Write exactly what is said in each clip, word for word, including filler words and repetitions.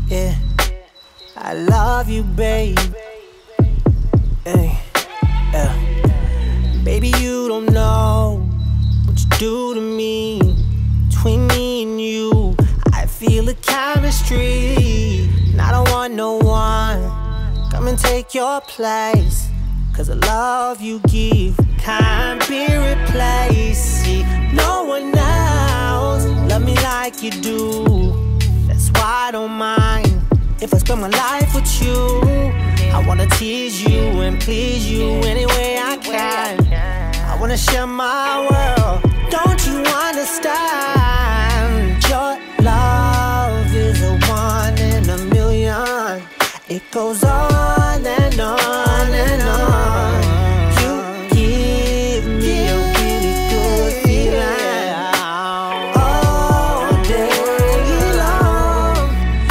yeah. I love you, babe. Hey, yeah. Baby, you don't know what you do to me. Between me and you, I feel the chemistry, and I don't want no one come and take your place. Cause the love you give can't be replaced. See, no one else love me like you do. That's why I don't mind if I spend my life with you. I wanna tease you and please you any way I can. I wanna share my world, don't you understand? Your love is a one in a million. It goes on and on and on. You give me a really good feeling all day long.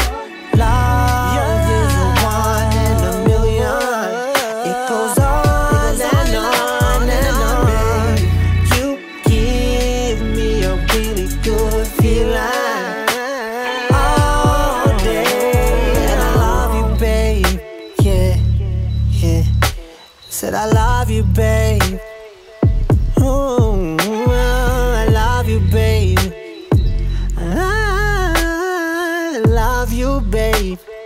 Love is a one in a million. It goes on and on and on. You give me a really good feeling all day. And I love you, babe. Yeah, yeah. Said I love you, babe. Oh, I love you, babe. I love you, babe.